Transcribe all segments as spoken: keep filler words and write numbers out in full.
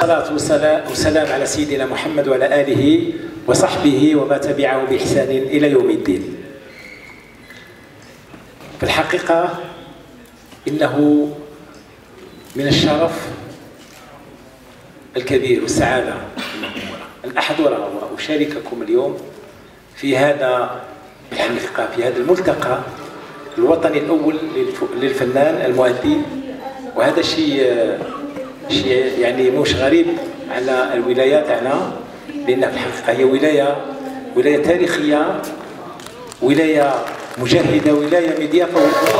الصلاة والسلام على سيدنا محمد وعلى آله وصحبه وما تبعه بإحسان إلى يوم الدين. في الحقيقة إنه من الشرف الكبير والسعادة أن أحضر وأشارككم اليوم في هذا الحقيقة في هذا الملتقى الوطني الأول للفنان المؤدي. وهذا شيء شيء يعني مش غريب على الولاية تاعنا، لأن في الحقيقة هي ولاية ولاية تاريخية، ولاية مجاهدة، ولاية مضيافة.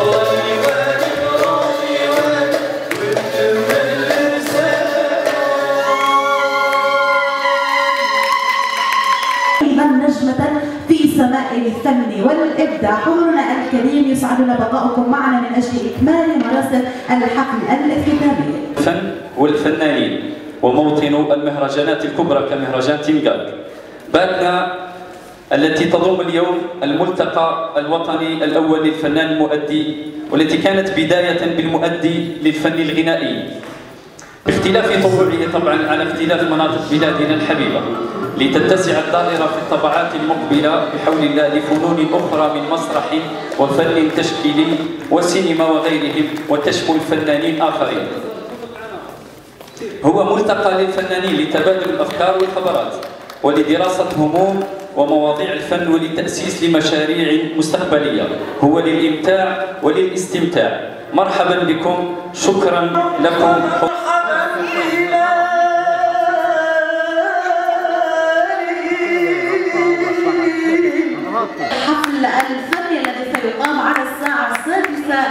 نجمة في سماء الفن والإبداع. حضورنا الكريم يسعدنا بقاؤكم معنا من أجل إكمال مراسم الحفل الاختتامي. الفن والفنانين وموطن المهرجانات الكبرى كمهرجان تيمغاد باتنا التي تضم اليوم الملتقى الوطني الأول للفنان المؤدي، والتي كانت بداية بالمؤدي للفن الغنائي باختلاف طبوعه طبعا على اختلاف مناطق بلادنا الحبيبة، لتتسع الدائرة في الطبعات المقبلة بحول الله لفنون أخرى من مسرح وفن تشكيلي وسينما وغيرهم، وتشمل فنانين آخرين. هو ملتقى للفنانين لتبادل الأفكار والخبرات ولدراسة هموم ومواضيع الفن وللتأسيس لمشاريع مستقبلية. هو للإمتاع وللاستمتاع. مرحبا بكم، شكرا لكم. حفل الفن الذي سيقام على الساعة السادسة.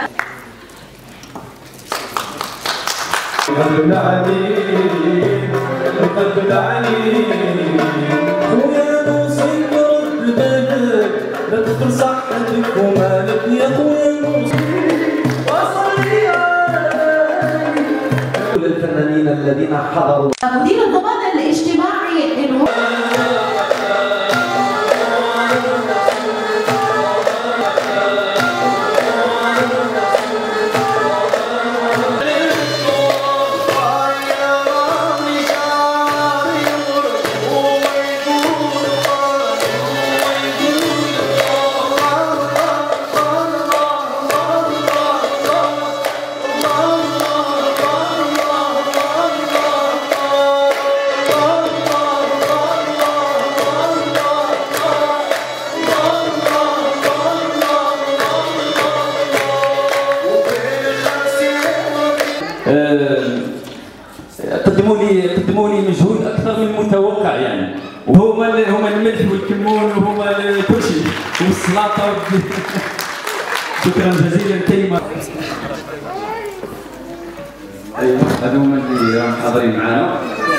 قلب العليم قلب العليم خويا نوصل رد بالك لا تدخل صحتك ومالك يا خويا نوصل وصلي عليك. كل الفنانين الذين حضروا. مدير الضمان الاجتماعي إنه قدموا لي قدموا لي مجهود اكثر من المتوقع يعني، وهما هما الملح والكمون وهما كل شيء والسلطه. شكرا جزيلا. كلمه ايوه هذو هما اللي راهم حاضرين معنا.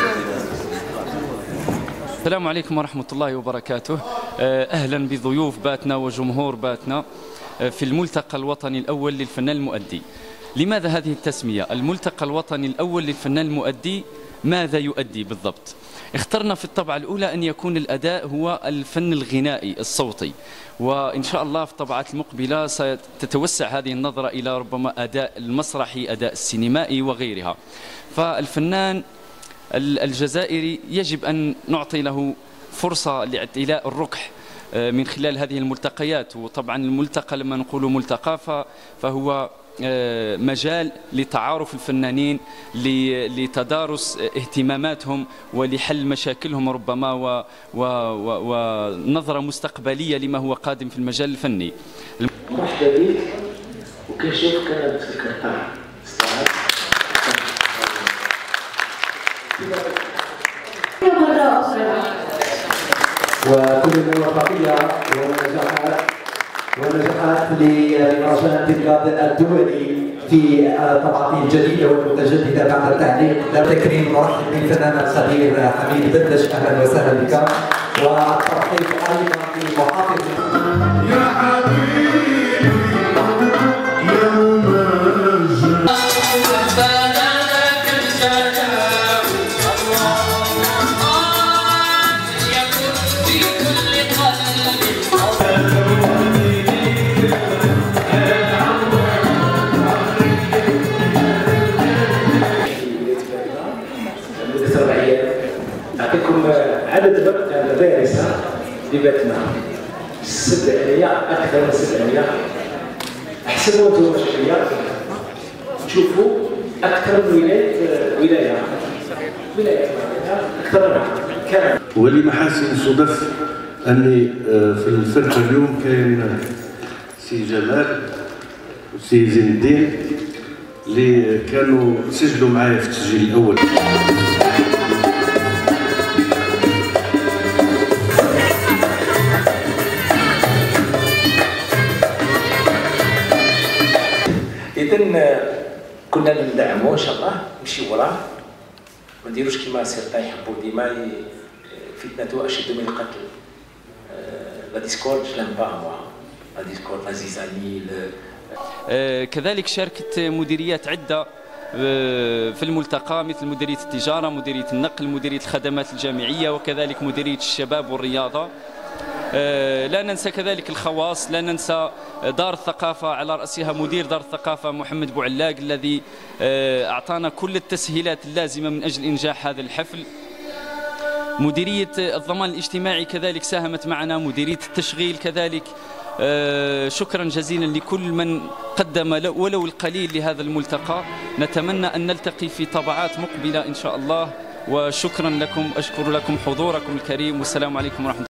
السلام عليكم ورحمه الله وبركاته. اهلا بضيوف باتنا وجمهور باتنا في الملتقى الوطني الاول للفنان المؤدي. لماذا هذه التسمية؟ الملتقى الوطني الأول للفنان المؤدي ماذا يؤدي بالضبط؟ اخترنا في الطبعة الأولى أن يكون الأداء هو الفن الغنائي الصوتي، وإن شاء الله في الطبعات المقبلة ستتوسع هذه النظرة إلى ربما أداء المسرحي، أداء السينمائي وغيرها. فالفنان الجزائري يجب أن نعطي له فرصة لاعتلاء الركح من خلال هذه الملتقيات. وطبعا الملتقى لما نقول ملتقى فهو مجال لتعارف الفنانين، لتدارس اهتماماتهم ولحل مشاكلهم ربما ونظرة مستقبلية لما هو قادم في المجال الفني. مرحبا بك، وكنشوفك انا في القطاع مرة أخرى. وكل الموفقية والنجاحات والنجاحات لمهرجان تيمغاد الدولي في طبعته الجديدة والمتجددة بعد التعليق. تكريم مرحب بالفنان الخبير حميد بندش، أهلا وسهلا بك. والترحيب أيضا بمحافظ يا حبيبي يا اللي باتنا سبعمية اكثر من سبعمية. احسبوا انتم شويه تشوفوا اكثر من ولايه ولايه ولايه اكثر منها كان. ولمحاسن الصدف اني في الفرقه اليوم كاين سي جمال وسي زين الدين اللي كانوا سجلوا معايا في التسجيل الاول. إذن كنا ندعمو إن شاء الله نمشي وراه ما نديروش كيما سيرتا يحبوا ديما فتنة أشد من القتل. لا ديسكورد جو لام با موا لا ديسكورد لا زيزاني. كذلك شاركت مديريات عدة في الملتقى مثل مديرية التجارة، مديرية النقل، مديرية الخدمات الجامعية، وكذلك مديرية الشباب والرياضة. لا ننسى كذلك الخواص، لا ننسى دار الثقافة على رأسها مدير دار الثقافة محمد بوعلاق الذي أعطانا كل التسهيلات اللازمة من أجل إنجاح هذا الحفل. مديرية الضمان الاجتماعي كذلك ساهمت معنا، مديرية التشغيل كذلك. شكرا جزيلا لكل من قدم ولو القليل لهذا الملتقى. نتمنى أن نلتقي في طبعات مقبلة إن شاء الله، وشكرا لكم، أشكر لكم حضوركم الكريم، والسلام عليكم ورحمة الله.